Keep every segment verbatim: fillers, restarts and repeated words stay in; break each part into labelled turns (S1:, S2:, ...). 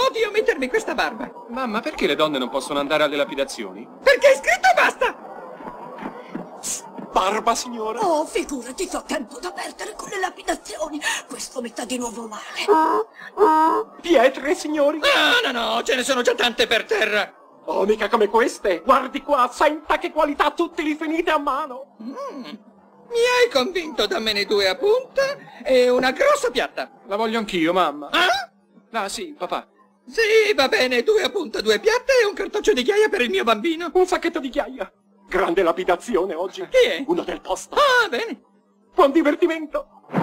S1: Odio mettermi questa barba.
S2: Mamma, perché le donne non possono andare alle lapidazioni?
S1: Perché è scritto basta!
S2: Barba, signora?
S3: Oh, figurati, che ho tempo da perdere con le lapidazioni. Questo mi sta di nuovo male.
S2: Pietre, signori?
S1: No, no, no, ce ne sono già tante per terra.
S2: Oh, mica come queste. Guardi qua, senta che qualità, tutte li finite a mano.
S1: Mm. Mi hai convinto, dammene due a punta e una grossa piatta.
S2: La voglio anch'io, mamma.
S1: Ah?
S2: Ah, sì, papà.
S1: Sì, va bene, due a punta, due piatte e un cartoccio di ghiaia per il mio bambino.
S2: Un sacchetto di ghiaia. Grande lapidazione oggi.
S1: Chi è?
S2: Uno del posto.
S1: Ah, bene.
S2: Buon divertimento.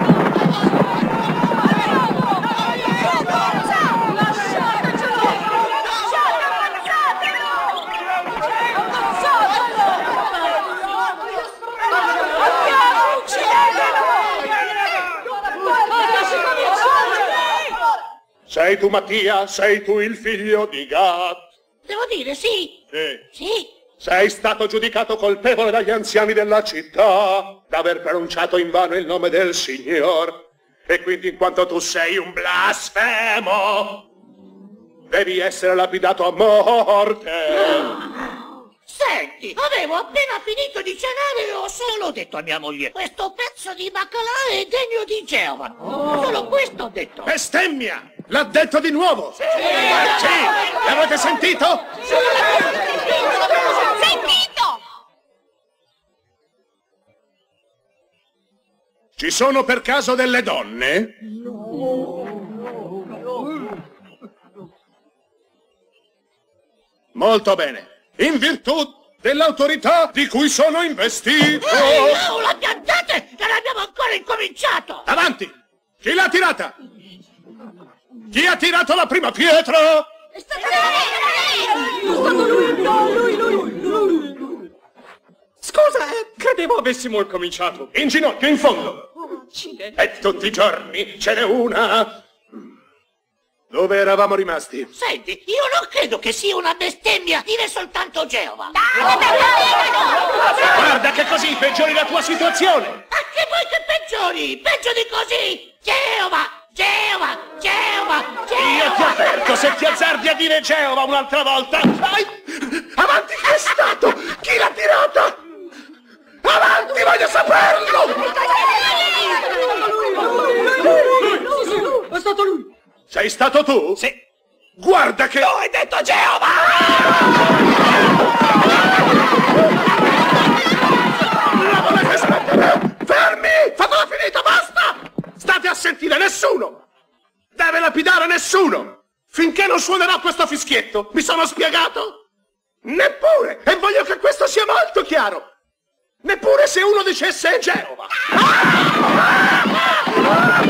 S4: Sei tu Mattia? Sei tu il figlio di Gad?
S3: Devo dire sì.
S4: Sì.
S3: Sì.
S4: Sei stato giudicato colpevole dagli anziani della città d'aver pronunciato invano il nome del Signor. E quindi, in quanto tu sei un blasfemo, devi essere lapidato a morte.
S3: Senti, avevo appena finito di cenare e ho solo detto a mia moglie: questo pezzo di baccalà è degno di Geova. Solo questo ho detto.
S4: Bestemmia! L'ha detto di nuovo! Sì! Sì! L'avete sentito?
S3: Sentito!
S4: Ci sono per caso delle donne? Molto bene. In virtù dell'autorità di cui sono investito.
S3: Ehi, no, la piantate! Non abbiamo ancora incominciato!
S4: Avanti! Chi l'ha tirata? Chi ha tirato la prima pietra?
S3: È stato lei! È stato lui! No, lui, lui, lui!
S2: Scusa, eh, credevo avessimo cominciato.
S4: In ginocchio, in fondo.
S1: Accidenti.
S4: E tutti i giorni ce n'è una. Dove eravamo rimasti?
S3: Senti, io non credo che sia una bestemmia dire soltanto Geova.
S4: Guarda che così peggiori la tua situazione.
S3: Anche voi che peggiori! Peggio di così! Geova! Geova! Geova! Geova!
S4: Io ti avverto, se ti azzardi a dire Geova un'altra volta. Vai! Avanti, che è stato? Chi l'ha tirata? Avanti, voglio saperlo!
S3: È stato lui!
S4: Sei stato tu?
S2: Sì.
S4: Guarda che...
S3: Tu hai detto Geova!
S4: La volete smettere? Fermi! Fatela finita, basta! State a sentire, nessuno! Deve lapidare nessuno! Finché non suonerà questo fischietto! Mi sono spiegato? Neppure! E voglio che questo sia molto chiaro! Neppure se uno dicesse Geova!